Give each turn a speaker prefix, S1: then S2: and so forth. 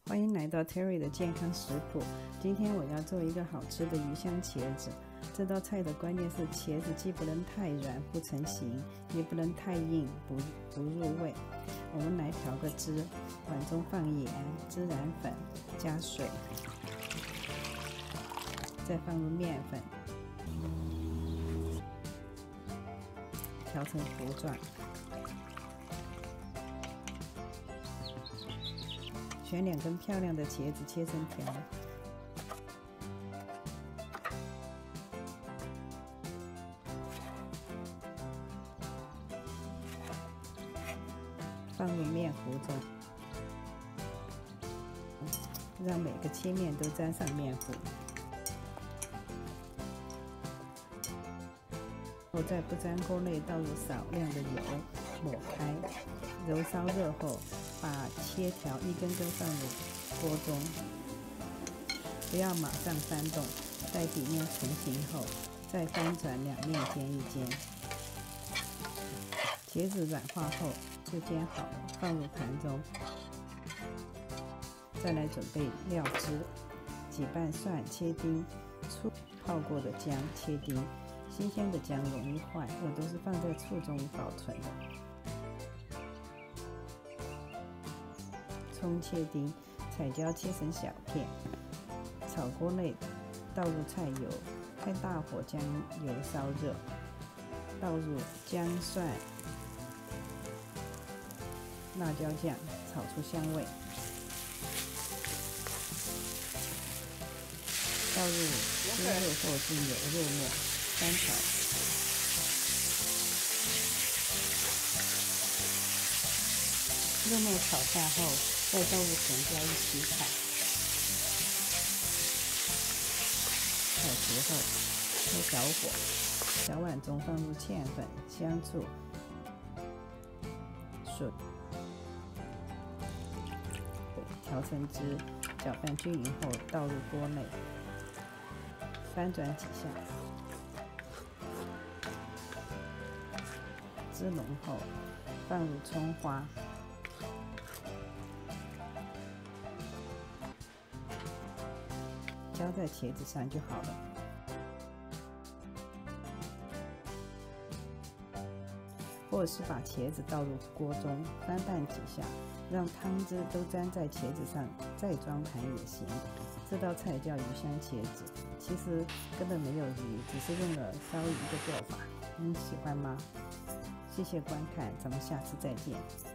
S1: 欢迎来到 Terry 的健康食谱。今天我要做一个好吃的鱼香茄子。这道菜的关键是茄子既不能太软不成形，也不能太硬不入味。我们来调个汁，碗中放盐、孜然粉，加水，再放入面粉，调成糊状。选2根漂亮的茄子切成条，放入面糊中，让每个切面都沾上面糊。后在不粘锅内倒入少量的油，抹开，揉烧热后，把切条一根根放入锅中，不要马上翻动，待底面成型后，再翻转2面煎一煎。茄子软化后就煎好了，放入盘中。再来准备料汁：几瓣蒜切丁，醋泡过的姜切丁。新鲜的姜容易坏，我都是放在醋中保存的。葱切丁，彩椒切成小片。炒锅内倒入菜油，开大火将油烧热，倒入姜蒜、辣椒酱，炒出香味。倒入猪肉或是牛肉末，翻炒。肉末炒下后，再倒入红椒一起炒。炒熟后，开小火，小碗中放入芡粉、香醋、水，调成汁，搅拌均匀后倒入锅内，翻转几下。汁浓后，放入葱花，浇在茄子上就好了。或者是把茄子倒入锅中，翻拌几下，让汤汁都沾在茄子上，再装盘也行。这道菜叫鱼香茄子，其实根本没有鱼，只是用了烧鱼的做法。你喜欢吗？谢谢观看，咱们下次再见。